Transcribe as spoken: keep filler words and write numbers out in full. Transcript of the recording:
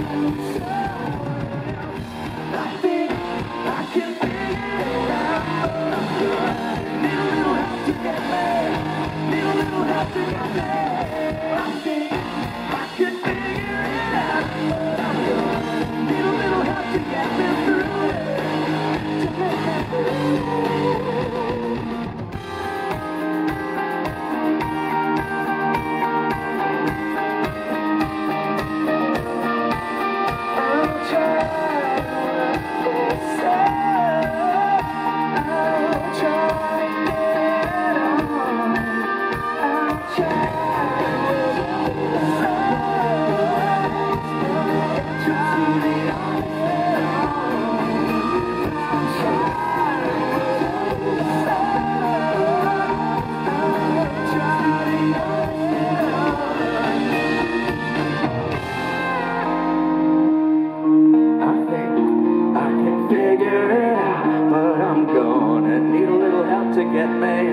I think I can figure it out. Need a little help to get me. Need a little help to get me. I think I can figure it out. Need a little help to get me through it. To make it through. Figure it out, but I'm gonna need a little help to get me.